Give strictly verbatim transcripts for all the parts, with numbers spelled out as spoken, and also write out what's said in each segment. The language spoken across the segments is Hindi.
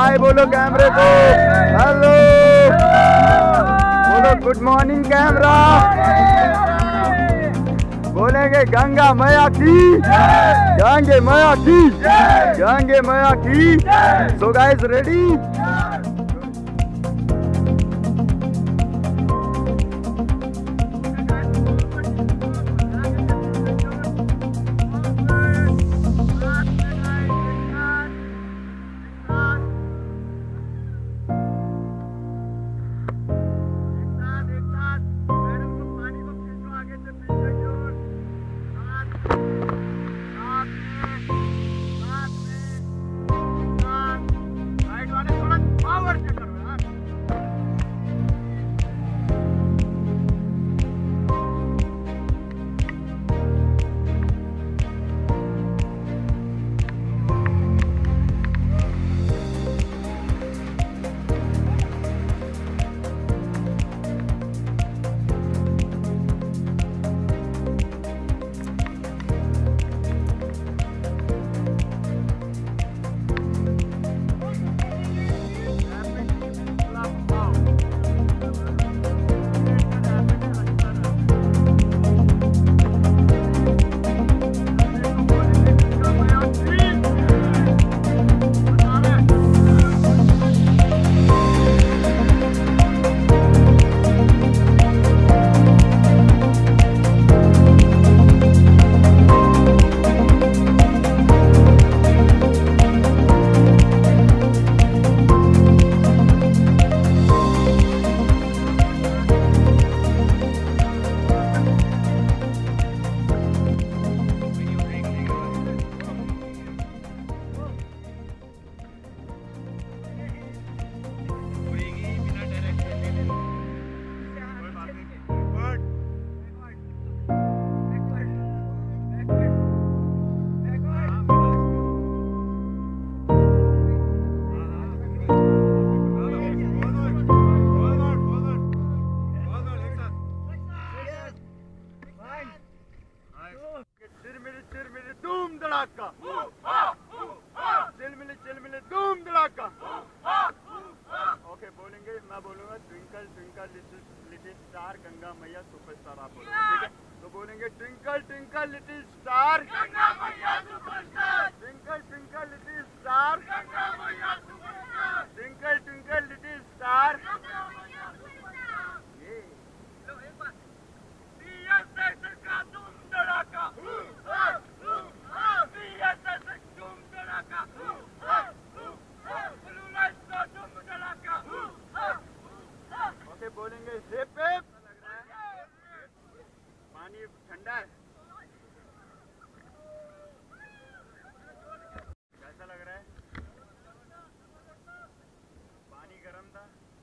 हाय बोलो कैमरे को, हेलो बोलो, गुड मॉर्निंग कैमरा, बोलेंगे गंगा मैया की, गंगे मैया की, गंगे मैया की। So guys ready? चिलमिली चिलमिली धूम धड़ाका। ओके बोलेंगे, मैं बोलूंगा twinkle twinkle little little star Ganga Maiya superstar, आप बोलोगे ठीक है? तो बोलेंगे twinkle twinkle little star Ganga Maiya superstar, twinkle twinkle little star Ganga Maiya superstar, twinkle twinkle little star Ganga Maiya superstar. ये लो एक बार टीएसएस का धूम धड़ाका, टीएसएस धूम धड़ाका, ब्लूलाइफ का धूम धड़ाका। ओके बोलेंगे हिप हिप। पानी ठंडा है, कैसा लग रहा है? पानी गर्म था,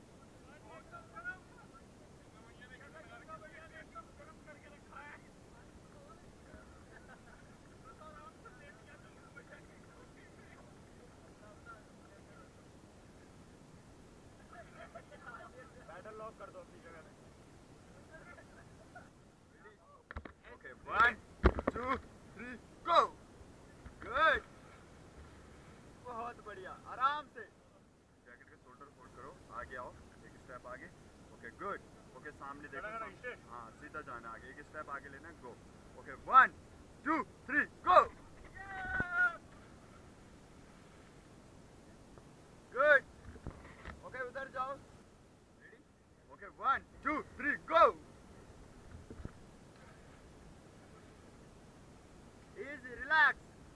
पैडल लॉक कर दो अपनी जगह पे। Okay one two three go. Good, बहुत बढ़िया, आराम से जैकेट के शोल्डर फोल्ड करो, आगे आओ, एक स्टेप आगे। ओके गुड, ओके सामने देखो, हाँ सीधा जाना आगे, एक स्टेप आगे लेना, go. Okay one two three go. Good, okay उधर जाओ, ready? Okay one two three go. Easy, relax.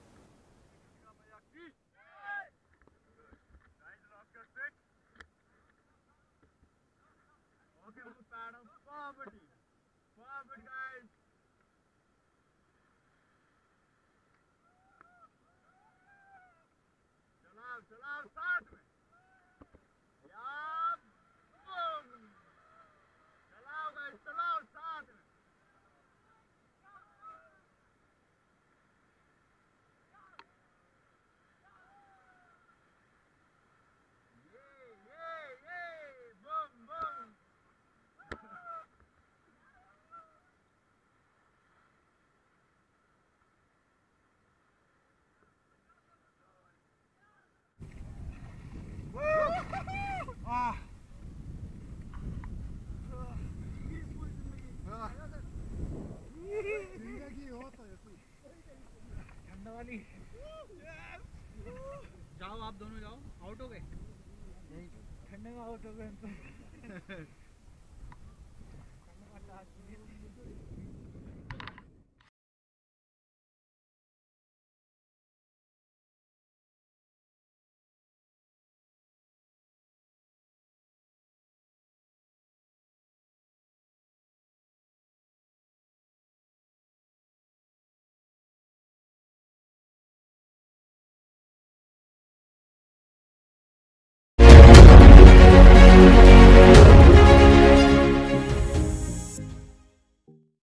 Guys, lock your feet. Okay, move pad on forward. Forward, guys. चलाओ चलाओ साथ में, या बूम, चलाओ गाइस, चलाओ साथ में। ठंड वाली। जाओ आप दोनों जाओ, आउट हो गए ठंडे में आउट हो गए। ठंड वाला